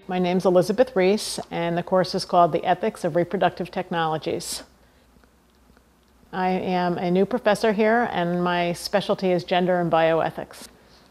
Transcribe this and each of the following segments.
My name's Elizabeth Reis, and the course is called The Ethics of Reproductive Technologies. I am a new professor here, and my specialty is gender and bioethics.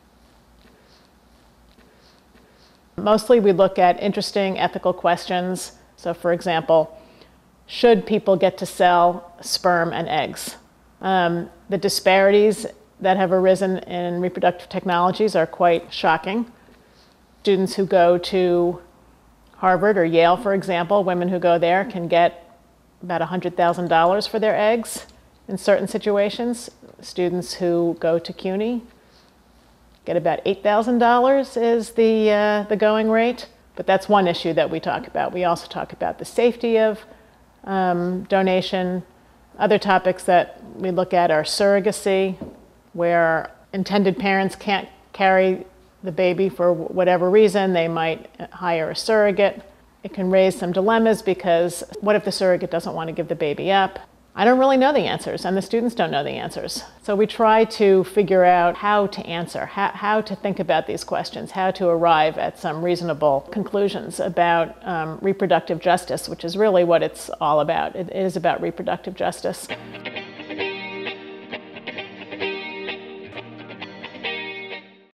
Mostly we look at interesting ethical questions. So for example, should people get to sell sperm and eggs? The disparities that have arisen in reproductive technologies are quite shocking. Students who go to Harvard or Yale, for example, women who go there can get about $100,000 for their eggs in certain situations. Students who go to CUNY get about $8,000 is the going rate. But that's one issue that we talk about. We also talk about the safety of donation. Other topics that we look at are surrogacy, where intended parents can't carry the baby for whatever reason. They might hire a surrogate. It can raise some dilemmas because what if the surrogate doesn't want to give the baby up? I don't really know the answers, and the students don't know the answers. So we try to figure out how to answer, how to think about these questions, how to arrive at some reasonable conclusions about reproductive justice, which is really what it's all about. It is about reproductive justice.